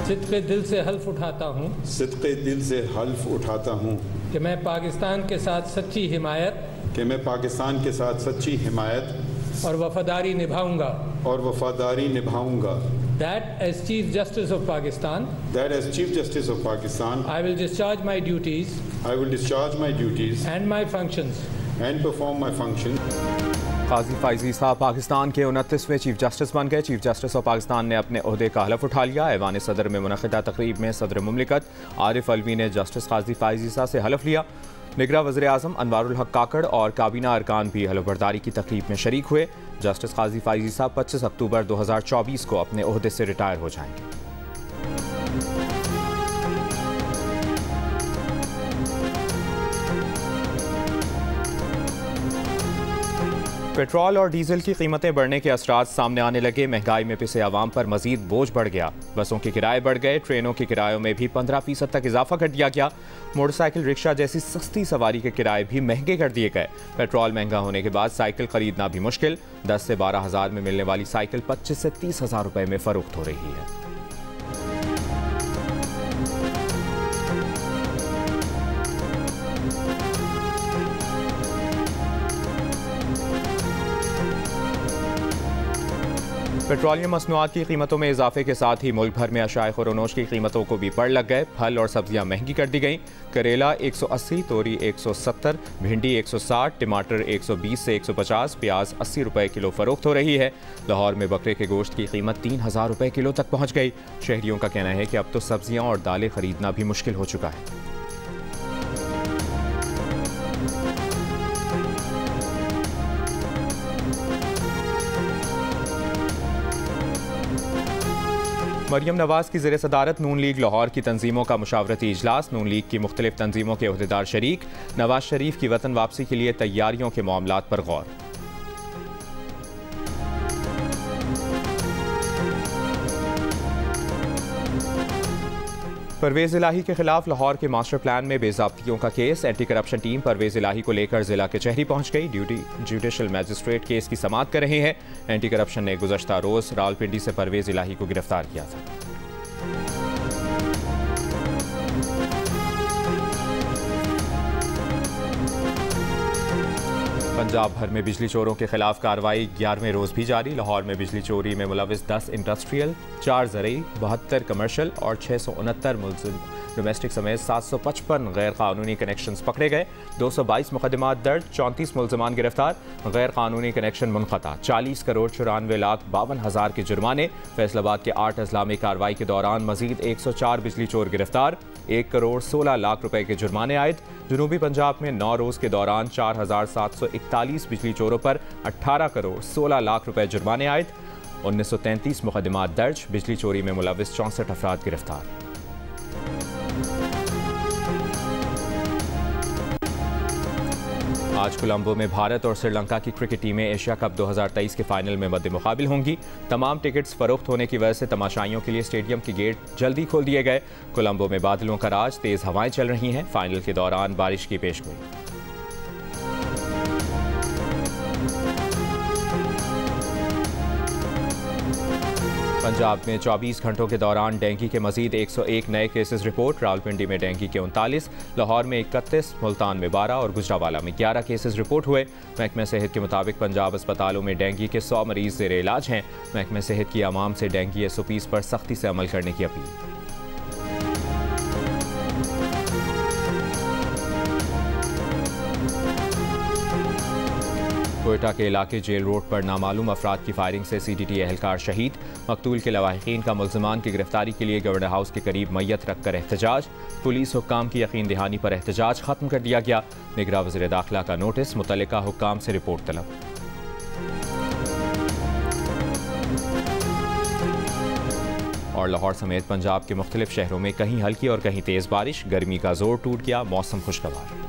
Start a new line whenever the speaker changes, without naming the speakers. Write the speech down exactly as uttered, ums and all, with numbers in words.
सिद्क़े दिल से हल्फ उठाता हूँ
सिद्क़े दिल से हल्फ उठाता हूँ
कि मैं पाकिस्तान के साथ सच्ची हिमायत
कि मैं पाकिस्तान के साथ सच्ची हिमायत
और वफादारी निभाऊंगा
और वफादारी निभाऊंगा
That as Chief Justice of Pakistan,
That as Chief Justice of Pakistan,
I will discharge my duties
I will discharge my duties
and my functions
and perform my function.
काजी फाइजी साहब पाकिस्तान के उनतीसवें चीफ जस्टिस बन गए। Chief justice of Pakistan ने अपने ओहदे का हलफ उठा लिया। ऐवान सदर में मुनक़िदा तकरीब में सदर मुमलिकत आरिफ अलवी ने जस्टिस काजी फाइजी साहब से हलफ लिया। निगरां वज़ीर आज़म अनवारुल हक काकड़ और काबीना अरकान भी हलफ बर्दारी की तकरीब में शरीक हुए। जस्टिस काजी फाइजी साहब पच्चीस अक्टूबर दो हज़ार चौबीस को अपने ओहदे से रिटायर हो जाएंगे। पेट्रोल और डीजल की कीमतें बढ़ने के असरात सामने आने लगे। महंगाई में पिसे आवाम पर मजीद बोझ बढ़ गया। बसों के किराए बढ़ गए। ट्रेनों के किरायों में भी पंद्रह फीसद तक इजाफा कर दिया गया। मोटरसाइकिल रिक्शा जैसी सस्ती सवारी के किराए भी महंगे कर दिए गए। पेट्रोल महंगा होने के बाद साइकिल खरीदना भी मुश्किल। दस से बारह हजार में मिलने वाली साइकिल पच्चीस से तीस हजार रुपए में फरोख्त हो रही है। पेट्रोलियम मसनूआत की कीमतों में इजाफे के साथ ही मुल्क भर में अशाए खुरोनोश की कीमतों को भी पड़ लग गए। फल और सब्जियां महंगी कर दी गईं। करेला एक सौ अस्सी, तोरी एक सौ सत्तर, भिंडी एक सौ साठ, टमाटर एक सौ बीस से एक सौ पचास, प्याज अस्सी रुपए किलो फरोख्त हो रही है। लाहौर में बकरे के गोश्त की कीमत तीन हजार रुपए किलो तक पहुंच गई। शहरियों का कहना है कि अब तो सब्जियां और दालें खरीदना भी मुश्किल हो चुका है। मरियम नवाज की ज़ेर सदारत नून लीग लाहौर की तंजीमों का मुशावरती इजलास। नून लीग की मुख्तलिफ तंजीमों के अहदेदार शरीक। नवाज शरीफ की वतन वापसी के लिए तैयारियों के मामलात पर गौर। परवेज़ इलाही के खिलाफ लाहौर के मास्टर प्लान में बेज़ाब्तियों का केस। Anti corruption team Parvez Elahi को लेकर जिला के चहरी पहुंच गई। ड्यूटी जुडिशल मैजिस्ट्रेट केस की समाअत कर रहे हैं। एंटी करप्शन ने गुज़श्ता रोज़ रावलपिंडी से परवेज़ इलाही को गिरफ्तार किया था। पंजाब भर में बिजली चोरों के खिलाफ कार्रवाई ग्यारहवें रोज भी जारी। लाहौर में बिजली चोरी में मुलविस दस इंडस्ट्रियल, चार ज़रई, बहत्तर कमर्शल और छः सौ उनहत्तर मुलजिम डोमेस्टिक समेत सात सौ पचपन गैर कानूनी कनेक्शन पकड़े गए। दो सौ बाईस मुकदमात दर्ज, चौंतीस मुलजमान गिरफ्तार। गैर कानूनी कनेक्शन मुनक़ता। चालीस करोड़ चौरानवे लाख बावन हज़ार के जुर्माने। फैसलाबाद के आठ अजला में कार्रवाई के दौरान मजीद एक सौ चार बिजली चोर गिरफ्तार। एक करोड़ सोलह लाख रुपए के जुर्माने आयद। जनूबी पंजाब में नौ रोज के दौरान चार हजार सात सौ इकतालीस बिजली चोरों पर अठारह करोड़ सोलह लाख रुपए जुर्माने आयद। उन्नीस सौ तैंतीस मुकदमात दर्ज। बिजली चोरी में मुलविस चौंसठ अफराद गिरफ्तार। आज कोलंबो में भारत और श्रीलंका की क्रिकेट टीमें एशिया कप दो हज़ार तेईस के फाइनल में मद्दे मुकाबिल होंगी। तमाम टिकट्स फरोख्त होने की वजह से तमाशाइयों के लिए स्टेडियम के गेट जल्दी खोल दिए गए। कोलंबो में बादलों का राज, तेज हवाएं चल रही हैं। फाइनल के दौरान बारिश की पेशगोई। पंजाब में चौबीस घंटों के दौरान डेंगू के मजीद एक सौ एक नए केसेस रिपोर्ट। रावलपिंडी में डेंगू के उनतालीस, लाहौर में इकतीस, मुल्तान में बारह और गुजरावाला में ग्यारह केसेस रिपोर्ट हुए। महकमे सेहत के मुताबिक पंजाब अस्पतालों में डेंगू के सौ मरीज ज़ेर इलाज हैं। महकमे सेहत की आवाम से डेंगू एस ओ पीज़ पर सख्ती से अमल करने की अपील। कोयटा के इलाके जेल रोड पर नामालूम अफराद की फायरिंग से सी डी टी एहलकार शहीद। मकतूल के लवाहिकीन का मुल्ज़िमान की गिरफ्तारी के लिए गवर्नर हाउस के करीब मैयत रखकर एहतजाज। पुलिस हुक्काम की यकीन दहानी पर एहतजाज खत्म कर दिया गया। निगरां वज़ीर दाखिला का नोटिस, मुतल्लिका हुक्काम से रिपोर्ट तलब। और लाहौर समेत पंजाब के मुख्तलिफ शहरों में कहीं हल्की और कहीं तेज़ बारिश। गर्मी का जोर टूट गया, मौसम खुशगवार।